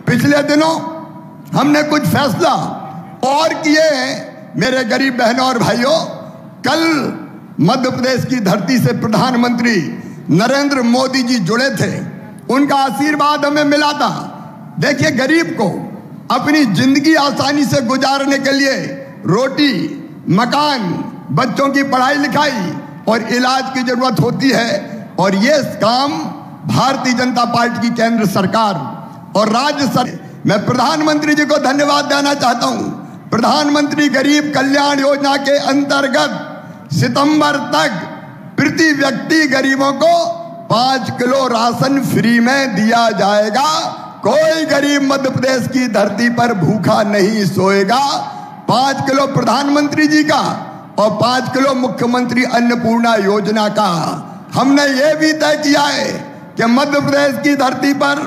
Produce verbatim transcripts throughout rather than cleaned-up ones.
पिछले दिनों हमने कुछ फैसला और किए हैं मेरे गरीब बहनों और भाइयों। कल मध्य प्रदेश की धरती से प्रधानमंत्री नरेंद्र मोदी जी जुड़े थे, उनका आशीर्वाद हमें मिला था। देखिए, गरीब को अपनी जिंदगी आसानी से गुजारने के लिए रोटी, मकान, बच्चों की पढ़ाई लिखाई और इलाज की जरूरत होती है, और ये काम भारतीय जनता पार्टी की केंद्र सरकार और राज्य सरकार। मैं प्रधानमंत्री जी को धन्यवाद देना चाहता हूं। प्रधानमंत्री गरीब कल्याण योजना के अंतर्गत सितंबर तक प्रति व्यक्ति गरीबों को पांच किलो राशन फ्री में दिया जाएगा। कोई गरीब मध्य प्रदेश की धरती पर भूखा नहीं सोएगा। पांच किलो प्रधानमंत्री जी का और पांच किलो मुख्यमंत्री अन्नपूर्णा योजना का। हमने ये भी तय किया है कि मध्य प्रदेश की धरती पर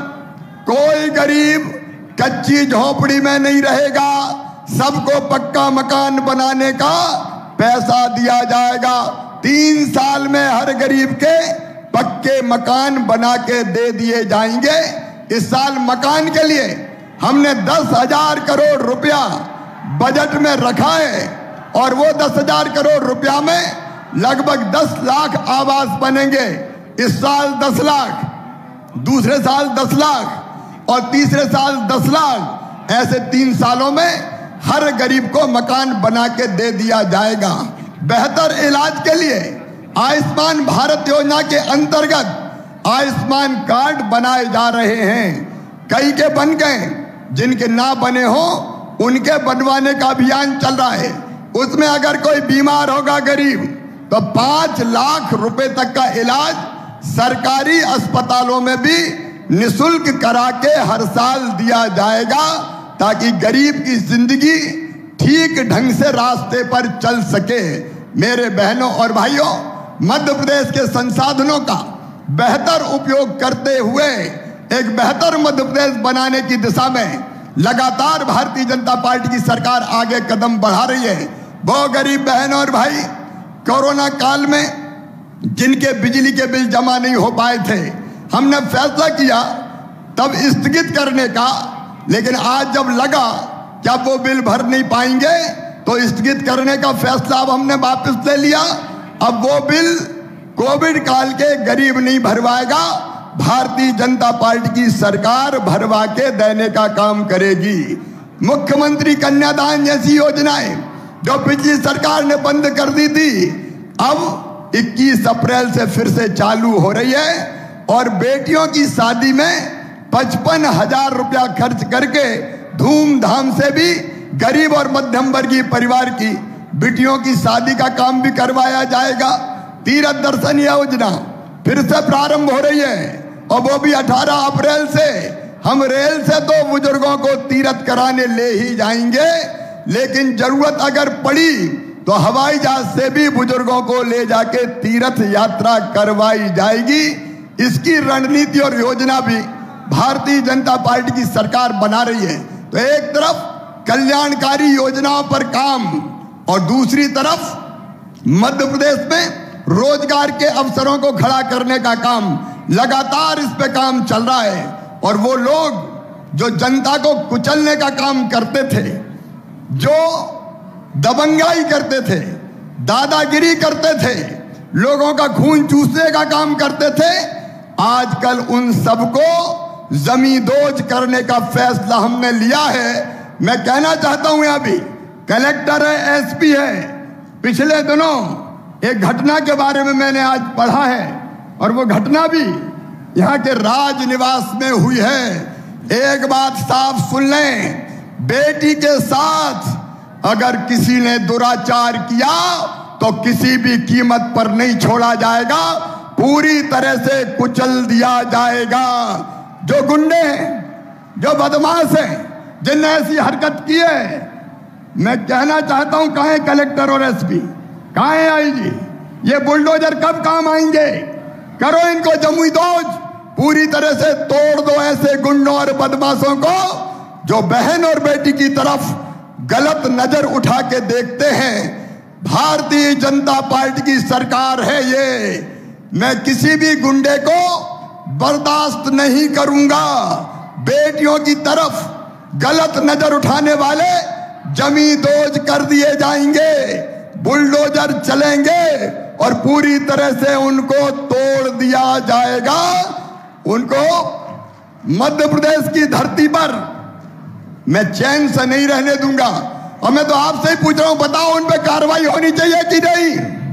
कोई गरीब कच्ची झोपड़ी में नहीं रहेगा। सबको पक्का मकान बनाने का पैसा दिया जाएगा। तीन साल में हर गरीब के पक्के मकान बना के दे दिए जाएंगे। इस साल मकान के लिए हमने दस हजार करोड़ रुपया बजट में रखा है, और वो दस हजार करोड़ रुपया में लगभग दस लाख आवास बनेंगे। इस साल दस लाख, दूसरे साल दस लाख और तीसरे साल दस लाख। ऐसे तीन सालों में हर गरीब को मकान बना के दे दिया जाएगा। बेहतर इलाज के लिए आयुष्मान भारत योजना के अंतर्गत आयुष्मान कार्ड बनाए जा रहे हैं। कई के बन गए, जिनके ना बने हो उनके बनवाने का अभियान चल रहा है। उसमें अगर कोई बीमार होगा गरीब, तो पांच लाख रुपए तक का इलाज सरकारी अस्पतालों में भी निशुल्क करा के हर साल दिया जाएगा, ताकि गरीब की जिंदगी ठीक ढंग से रास्ते पर चल सके। मेरे बहनों और भाइयों, मध्य प्रदेश के संसाधनों का बेहतर उपयोग करते हुए एक बेहतर मध्य प्रदेश बनाने की दिशा में लगातार भारतीय जनता पार्टी की सरकार आगे कदम बढ़ा रही है। वो गरीब बहन और भाई कोरोना काल में जिनके बिजली के बिल जमा नहीं हो पाए थे, हमने फैसला किया तब स्थगित करने का, लेकिन आज जब लगा कि अब वो बिल भर नहीं पाएंगे तो स्थगित करने का फैसला अब हमने वापस ले लिया। अब वो बिल कोविड काल के गरीब नहीं भरवाएगा, भारतीय जनता पार्टी की सरकार भरवा के देने का काम करेगी। मुख्यमंत्री कन्यादान जैसी योजनाएं जो पिछली सरकार ने बंद कर दी थी, अब इक्कीस अप्रैल से फिर से चालू हो रही है, और बेटियों की शादी में पचपन हजार रुपया खर्च करके धूमधाम से भी गरीब और मध्यम वर्गीय परिवार की बेटियों की शादी का काम भी करवाया जाएगा। तीर्थ दर्शन योजना फिर से प्रारंभ हो रही है, और वो भी अठारह अप्रैल से। हम रेल से तो बुजुर्गों को तीर्थ कराने ले ही जाएंगे, लेकिन जरूरत अगर पड़ी तो हवाई जहाज से भी बुजुर्गों को ले जाके तीर्थ यात्रा करवाई जाएगी। इसकी रणनीति और योजना भी भारतीय जनता पार्टी की सरकार बना रही है। तो एक तरफ कल्याणकारी योजनाओं पर काम, और दूसरी तरफ मध्य प्रदेश में रोजगार के अवसरों को खड़ा करने का काम, लगातार इस पे काम चल रहा है। और वो लोग जो जनता को कुचलने का काम करते थे, जो दबंगाई करते थे, दादागिरी करते थे, लोगों का खून चूसने का काम करते थे, आजकल उन सबको जमींदोज करने का फैसला हमने लिया है। मैं कहना चाहता हूं, यहां भी कलेक्टर है, एसपी है। पिछले दिनों एक घटना के बारे में मैंने आज पढ़ा है, और वो घटना भी यहाँ के राजनिवास में हुई है। एक बात साफ सुन लें, बेटी के साथ अगर किसी ने दुराचार किया तो किसी भी कीमत पर नहीं छोड़ा जाएगा, पूरी तरह से कुचल दिया जाएगा। जो गुंडे हैं, जो बदमाश हैं, जिनने ऐसी हरकत की है, मैं कहना चाहता हूं, कहाँ है कलेक्टर और एसपी, कहाँ है आईजी? ये बुलडोजर कब काम आएंगे? करो इनको जमींदोज, पूरी तरह से तोड़ दो ऐसे गुंडों और बदमाशों को जो बहन और बेटी की तरफ गलत नजर उठा के देखते हैं। भारतीय जनता पार्टी की सरकार है ये। मैं किसी भी गुंडे को बर्दाश्त नहीं करूंगा। बेटियों की तरफ गलत नजर उठाने वाले जमींदोज कर दिए जाएंगे, बुलडोजर चलेंगे और पूरी तरह से उनको तोड़ दिया जाएगा। उनको मध्य प्रदेश की धरती पर मैं चैन से नहीं रहने दूंगा। और मैं तो आपसे ही पूछ रहा हूं, बताओ उन पे कार्रवाई होनी चाहिए कि नहीं?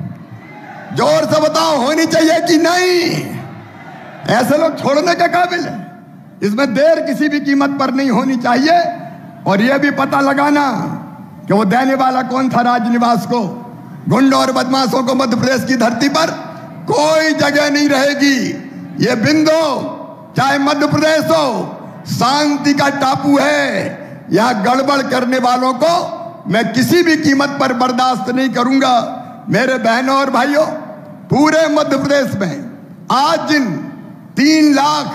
जोर से बताओ, होनी चाहिए कि नहीं? ऐसे लोग छोड़ने के काबिल है। इसमें देर किसी भी कीमत पर नहीं होनी चाहिए। और यह भी पता लगाना कि वो देने वाला कौन था राजनिवास को, गुंडों और बदमाशों को मध्य प्रदेश की धरती पर कोई जगह नहीं रहेगी। ये बिंदु चाहे मध्य प्रदेश हो, शांति का टापू है। यहां गड़बड़ करने वालों को मैं किसी भी कीमत पर बर्दाश्त नहीं करूंगा। मेरे बहनों और भाइयों, पूरे मध्य प्रदेश में आज जिन तीन लाख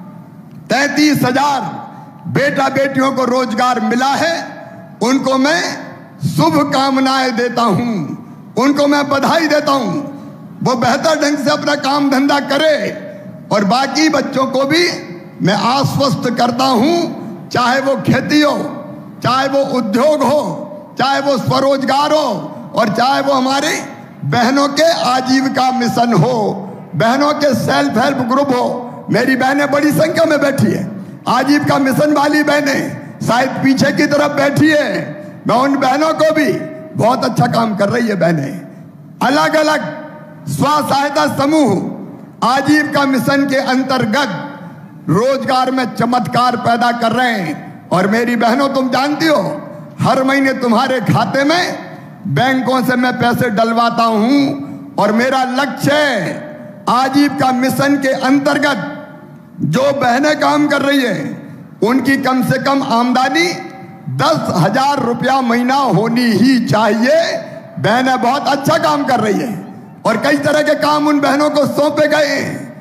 तैतीस हजार बेटा बेटियों को रोजगार मिला है, उनको मैं शुभकामनाएं देता हूं, उनको मैं बधाई देता हूं। वो बेहतर ढंग से अपना काम धंधा करे। और बाकी बच्चों को भी मैं आश्वस्त करता हूं, चाहे वो खेती हो, चाहे वो उद्योग हो, चाहे वो स्वरोजगार हो, और चाहे वो हमारे बहनों के आजीविका मिशन हो, बहनों के सेल्फ हेल्प ग्रुप हो। मेरी बहनें बड़ी संख्या में बैठी है, आजीविका मिशन वाली बहनें शायद पीछे की तरफ बैठी है। मैं उन बहनों को भी, बहुत अच्छा काम कर रही है बहनें। अलग अलग स्व सहायता समूह आजीविका मिशन के अंतर्गत रोजगार में चमत्कार पैदा कर रहे हैं। और मेरी बहनों, तुम जानती हो, हर महीने तुम्हारे खाते में बैंकों से मैं पैसे डलवाता हूं। और मेरा लक्ष्य है, आजीविका मिशन के अंतर्गत जो बहनें काम कर रही है, उनकी कम से कम आमदनी दस हजार रुपया महीना होनी ही चाहिए। बहनें बहुत अच्छा काम कर रही है और कई तरह के काम उन बहनों को सौंपे गए।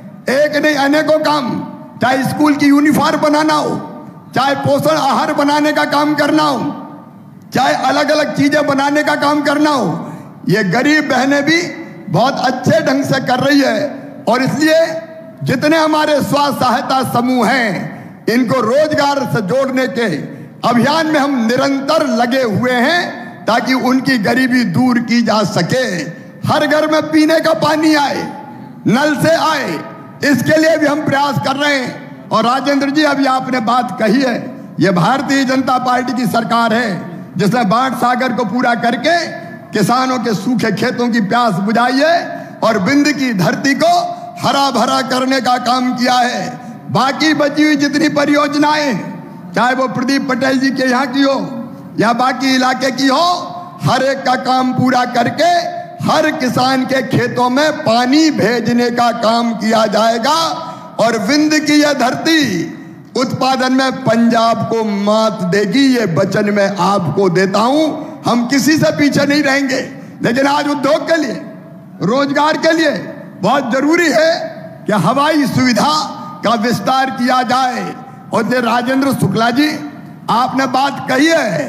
एक नहीं, अनेकों काम, चाहे स्कूल की यूनिफॉर्म बनाना हो, चाहे पोषण आहार बनाने का काम करना हो, चाहे अलग अलग चीजें बनाने का काम करना हो, ये गरीब बहनें भी बहुत अच्छे ढंग से कर रही है। और इसलिए जितने हमारे स्व सहायता समूह हैं, इनको रोजगार से जोड़ने के अभियान में हम निरंतर लगे हुए हैं, ताकि उनकी गरीबी दूर की जा सके। हर घर में पीने का पानी आए, नल से आए, इसके लिए भी हम प्रयास कर रहे हैं। और राजेंद्र जी, अभी आपने बात कही है, ये भारतीय जनता पार्टी की सरकार है जिसने बाढ़ सागर को पूरा करके किसानों के सूखे खेतों की प्यास बुझाई है और बिंद की धरती को हरा भरा करने का काम किया है। बाकी बची हुई जितनी परियोजनाएं, चाहे वो प्रदीप पटेल जी के यहाँ की हो या बाकी इलाके की हो, हर एक का काम पूरा करके हर किसान के खेतों में पानी भेजने का काम किया जाएगा। और विंध्य की यह धरती उत्पादन में पंजाब को मात देगी, ये वचन मैं आपको देता हूं। हम किसी से पीछे नहीं रहेंगे। लेकिन आज उद्योग के लिए, रोजगार के लिए बहुत जरूरी है कि हवाई सुविधा का विस्तार किया जाए। और ये राजेंद्र शुक्ला जी, आपने बात कही है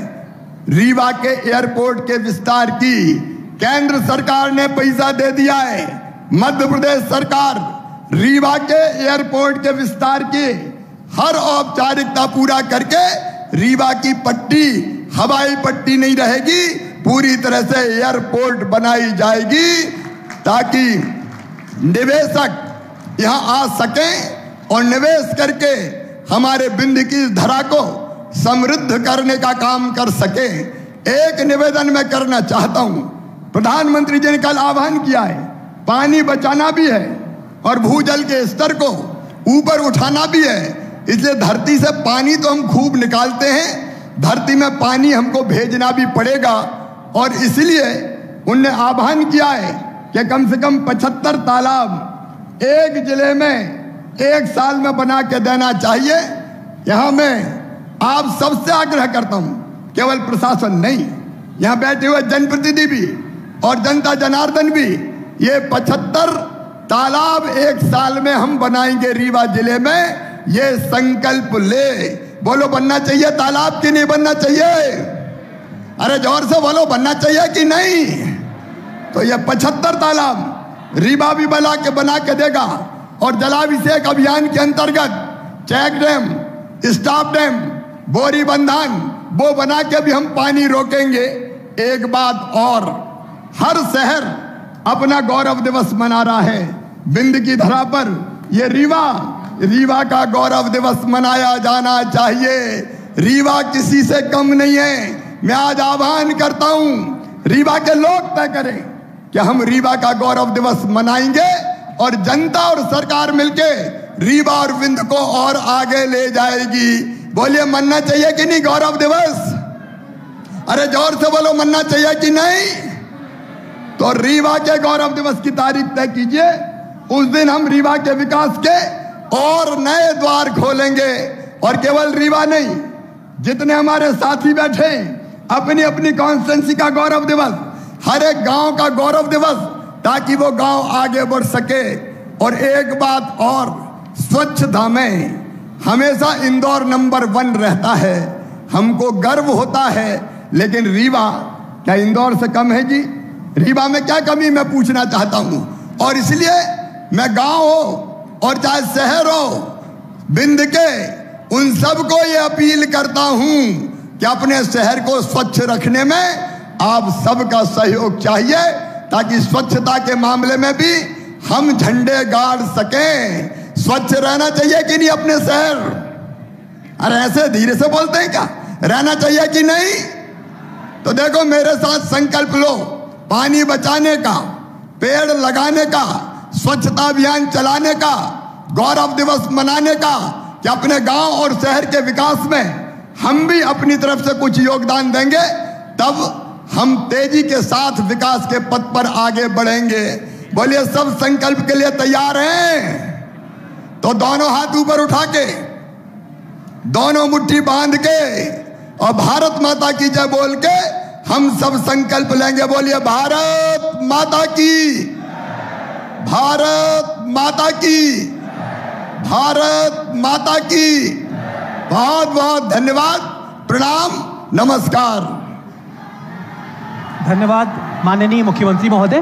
रीवा के एयरपोर्ट के विस्तार की, केंद्र सरकार ने पैसा दे दिया है। मध्य प्रदेश सरकार रीवा के एयरपोर्ट के विस्तार की हर औपचारिकता पूरा करके रीवा की पट्टी हवाई पट्टी नहीं रहेगी, पूरी तरह से एयरपोर्ट बनाई जाएगी, ताकि निवेशक यहां आ सकें और निवेश करके हमारे बिंद की धरा को समृद्ध करने का काम कर सके। एक निवेदन मैं करना चाहता हूं, प्रधानमंत्री जी ने कल आह्वान किया है, पानी बचाना भी है और भूजल के स्तर को ऊपर उठाना भी है। इसलिए धरती से पानी तो हम खूब निकालते हैं, धरती में पानी हमको भेजना भी पड़ेगा। और इसलिए उनने आह्वान किया है कि कम से कम पचहत्तर तालाब एक जिले में एक साल में बना के देना चाहिए। यहां मैं आप सबसे आग्रह करता हूं, केवल प्रशासन नहीं, यहां बैठे हुए जनप्रतिनिधि भी और जनता जनार्दन भी, ये पचहत्तर तालाब एक साल में हम बनाएंगे रीवा जिले में, ये संकल्प ले। बोलो, बनना चाहिए तालाब कि नहीं बनना चाहिए? अरे जोर से बोलो, बनना चाहिए कि नहीं? तो ये पचहत्तर तालाब रीवा भी बना के बना के देगा। और जलाभिषेक अभियान के अंतर्गत चेक डैम स्टॉप डैम, बोरी बंधन, वो बना के भी हम पानी रोकेंगे। एक बात और, हर शहर अपना गौरव दिवस मना रहा है। बिंद की धरा पर ये रीवा, रीवा का गौरव दिवस मनाया जाना चाहिए। रीवा किसी से कम नहीं है। मैं आज आह्वान करता हूं, रीवा के लोग तय करें कि हम रीवा का गौरव दिवस मनाएंगे और जनता और सरकार मिलके रीवा और विंध्य को और आगे ले जाएगी। बोलिए मनना चाहिए कि नहीं गौरव दिवस? अरे जोर से बोलो, मनना चाहिए कि नहीं? तो रीवा के गौरव दिवस की तारीख तय कीजिए। उस दिन हम रीवा के विकास के और नए द्वार खोलेंगे। और केवल रीवा नहीं, जितने हमारे साथी बैठे, अपनी अपनी कॉन्स्टिट्यूंसी का गौरव दिवस, हर एक गांव का गौरव दिवस, ताकि वो गांव आगे बढ़ सके। और एक बात और, स्वच्छता में हमेशा इंदौर नंबर वन रहता है, हमको गर्व होता है। लेकिन रीवा क्या इंदौर से कम है जी? रीवा में क्या कमी, मैं पूछना चाहता हूं। और इसलिए मैं गांव हो और चाहे शहर हो, बिंद के उन सबको ये अपील करता हूं कि अपने शहर को स्वच्छ रखने में आप सबका सहयोग चाहिए, ताकि स्वच्छता के मामले में भी हम झंडे गाड़ सकें। स्वच्छ रहना चाहिए कि नहीं अपने शहर? अरे ऐसे धीरे से बोलते हैं क्या? रहना चाहिए कि नहीं? तो देखो, मेरे साथ संकल्प लो, पानी बचाने का, पेड़ लगाने का, स्वच्छता अभियान चलाने का, गौरव दिवस मनाने का, कि अपने गांव और शहर के विकास में हम भी अपनी तरफ से कुछ योगदान देंगे। तब हम तेजी के साथ विकास के पथ पर आगे बढ़ेंगे। बोलिए, सब संकल्प के लिए तैयार हैं? तो दोनों हाथ ऊपर उठा के, दोनों मुट्ठी बांध के और भारत माता की जय बोल के हम सब संकल्प लेंगे। बोलिए, भारत माता की, भारत माता की, भारत माता की। बहुत बहुत धन्यवाद, प्रणाम, नमस्कार। धन्यवाद माननीय मुख्यमंत्री महोदय।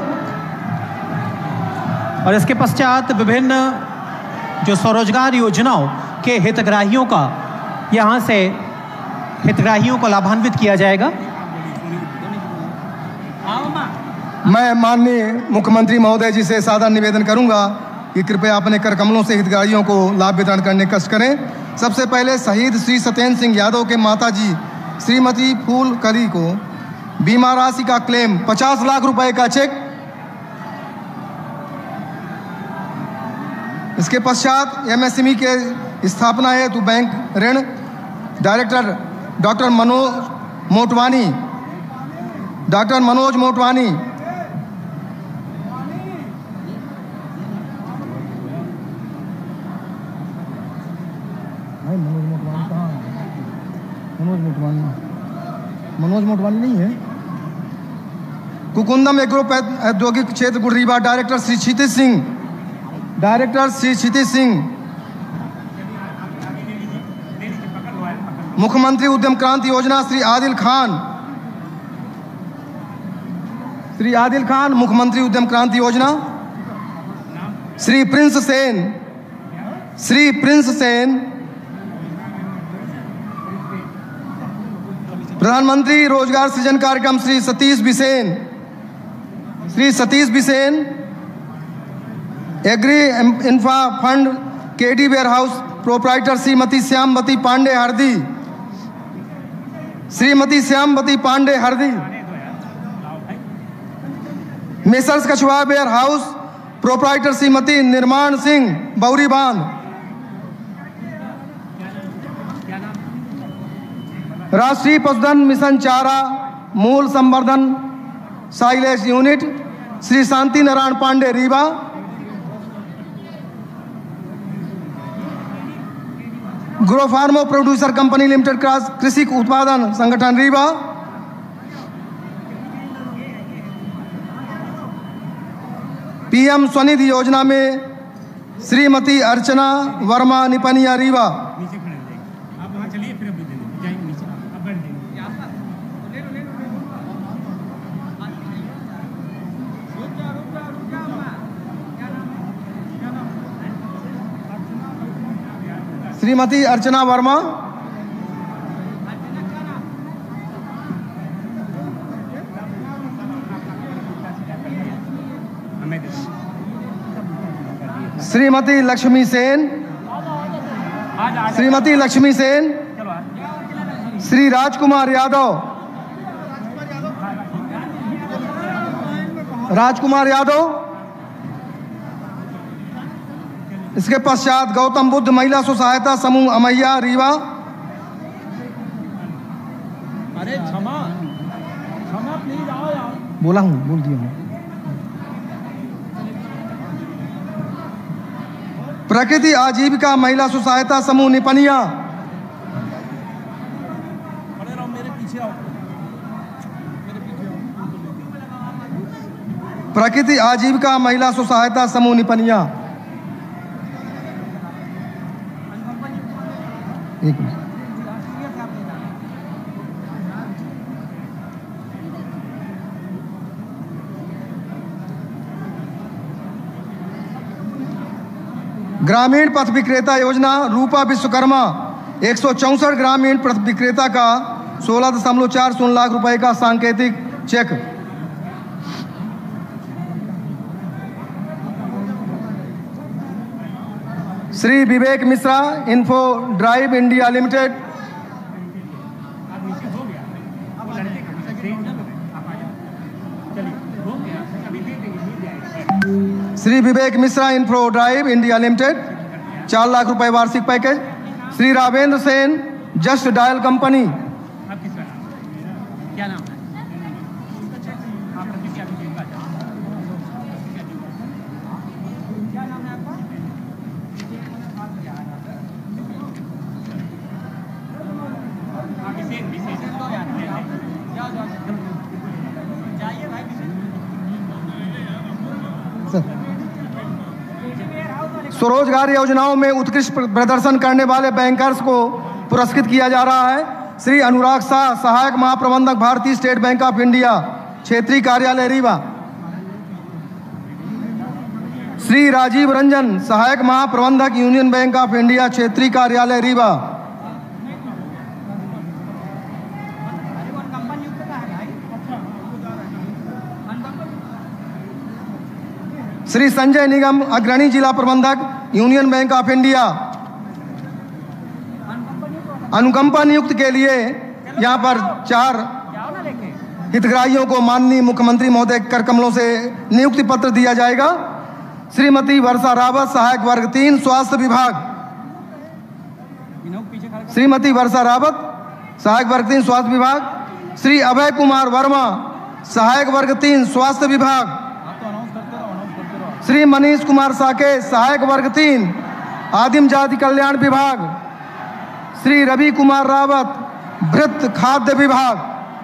और इसके पश्चात विभिन्न जो स्वरोजगार योजनाओं के हितग्राहियों का यहाँ से हितग्राहियों को लाभान्वित किया जाएगा। मैं माननीय मुख्यमंत्री महोदय जी से सादर निवेदन करूंगा कि कृपया अपने कर कमलों से हितग्राहियों को लाभ वितरण करने का कष्ट करें। सबसे पहले शहीद श्री सत्येंद्र सिंह यादव के माताजी श्रीमती फूलकली को बीमा राशि का क्लेम पचास लाख रुपए का चेक। इसके पश्चात एमएसएमई के स्थापना हेतु बैंक ऋण director doctor Manoj Motwani doctor Manoj Motwani Manoj Motwani कहाँ? मनोज मोटवानी मनोज मोटवानी नहीं है। कुकुंदम एग्रो औद्योगिक क्षेत्र गुड़रीवा डायरेक्टर श्री क्षितिज सिंह डायरेक्टर श्री क्षितिज सिंह मुख्यमंत्री उद्यम क्रांति योजना श्री आदिल खान श्री आदिल खान मुख्यमंत्री उद्यम क्रांति योजना श्री प्रिंस सेन श्री प्रिंस सेन प्रधानमंत्री रोजगार सृजन कार्यक्रम Shri Satish Bisen Shri Satish Bisen agri infra fund KD warehouse proprietor Shrimati Shyamvati Pandey Hardi Shrimati Shyamvati Pandey Hardi messrs Kachhua warehouse proprietor Shrimati Nirman Singh बौरी बांध राष्ट्रीय पशुधन मिशन चारा मूल संवर्धन silage unit Shri Shanti Narayan Pandey Rewa grow farmo producer company limited कृषि उत्पादन संगठन रीवा पीएम स्वनिधि योजना में श्रीमती अर्चना वर्मा निपनिया रीवा श्रीमती अर्चना वर्मा, श्रीमती लक्ष्मी सेन, श्रीमती लक्ष्मी सेन, श्री राजकुमार यादव, राजकुमार यादव। इसके पश्चात गौतम बुद्ध महिला स्व सहायता समूह अमैया रीवा, अरे क्षमा क्षमा प्लीज आओ यार। बोला हूँ, बोल दिया हूँ। प्रकृति आजीविका महिला स्व सहायता समूह निपनिया, खड़े रहो, मेरे पीछे आओ, मेरे पीछे आओ। प्रकृति आजीविका महिला स्व सहायता समूह निपनिया। एक मिनट। ग्रामीण पथ विक्रेता योजना रूपा विश्वकर्मा, एक सौ चौंसठ ग्रामीण पथ विक्रेता का सोलह दशमलव चार शून्य लाख रुपए का सांकेतिक cheque. Shri Vivek Mishra, info drive India limited, Shri Vivek Mishra info drive India limited, चार लाख रुपए वार्षिक package. Shri Ravendra Sen, Just Dial company, क्या नाम है? स्वरोजगार योजनाओं में उत्कृष्ट प्रदर्शन करने वाले बैंकर्स को पुरस्कृत किया जा रहा है। श्री अनुराग शाह, सहायक महाप्रबंधक भारतीय स्टेट बैंक ऑफ इंडिया, क्षेत्रीय कार्यालय रीवा। श्री राजीव रंजन, सहायक महाप्रबंधक यूनियन बैंक ऑफ इंडिया, क्षेत्रीय कार्यालय रीवा। श्री संजय निगम, अग्रणी जिला प्रबंधक, यूनियन बैंक ऑफ इंडिया। अनुकंपा नियुक्त के लिए यहाँ पर चार हितग्राहियों को माननीय मुख्यमंत्री महोदय कर कमलों से नियुक्ति पत्र दिया जाएगा। श्रीमती वर्षा रावत, सहायक वर्ग तीन, स्वास्थ्य विभाग। श्रीमती वर्षा रावत, सहायक वर्ग तीन, स्वास्थ्य विभाग। श्री अभय कुमार वर्मा, सहायक वर्ग तीन, स्वास्थ्य विभाग। श्री मनीष कुमार साके, सहायक वर्ग तीन, आदिम जाति कल्याण विभाग। श्री रवि कुमार रावत, भृत खाद्य विभाग।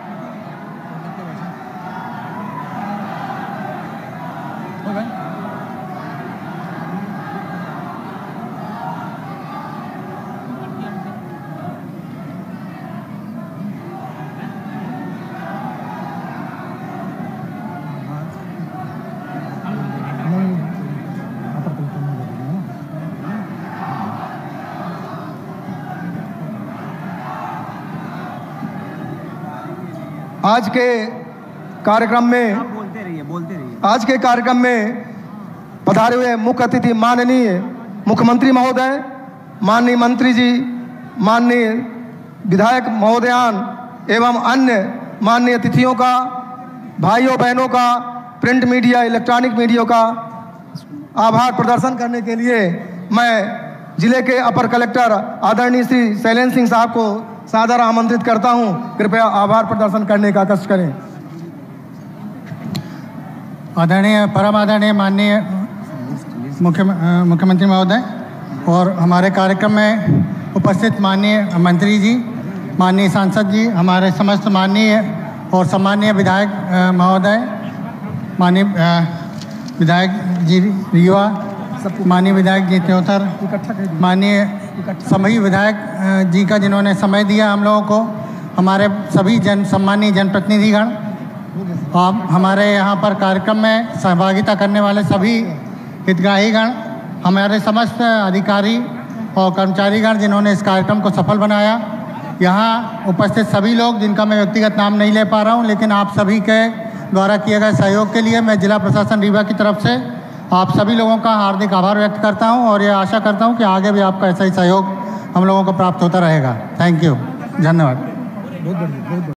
आज के कार्यक्रम में बोलते रहिए बोलते रहिए आज के कार्यक्रम में पधारे हुए मुख्य अतिथि माननीय मुख्यमंत्री महोदय, माननीय मंत्री जी, माननीय विधायक महोदयान एवं अन्य माननीय अतिथियों का, भाइयों बहनों का, प्रिंट मीडिया, इलेक्ट्रॉनिक मीडिया का आभार प्रदर्शन करने के लिए मैं जिले के अपर कलेक्टर आदरणीय श्री शैलेंद्र सिंह साहब को सादर आमंत्रित करता हूं। कृपया आभार प्रदर्शन करने का कष्ट करें। आदरणीय परम आदरणीय माननीय मुख्य मुख्यमंत्री महोदय और हमारे कार्यक्रम में उपस्थित माननीय मंत्री जी, माननीय सांसद जी, हमारे समस्त माननीय और सम्मानीय विधायक महोदय, माननीय विधायक जी रीवा, माननीय विधायक जी त्योथर, माननीय सभी विधायक जी का जिन्होंने समय दिया हम लोगों को, हमारे सभी जन सम्मानीय जनप्रतिनिधिगण और हमारे यहाँ पर कार्यक्रम में सहभागिता करने वाले सभी हितग्राहीगण, हमारे समस्त अधिकारी और कर्मचारीगण जिन्होंने इस कार्यक्रम को सफल बनाया। यहाँ उपस्थित सभी लोग जिनका मैं व्यक्तिगत नाम नहीं ले पा रहा हूँ, लेकिन आप सभी के द्वारा किए गए सहयोग के लिए मैं जिला प्रशासन रीवा की तरफ से आप सभी लोगों का हार्दिक आभार व्यक्त करता हूँ और ये आशा करता हूँ कि आगे भी आपका ऐसा ही सहयोग हम लोगों को प्राप्त होता रहेगा। थैंक यू, धन्यवाद।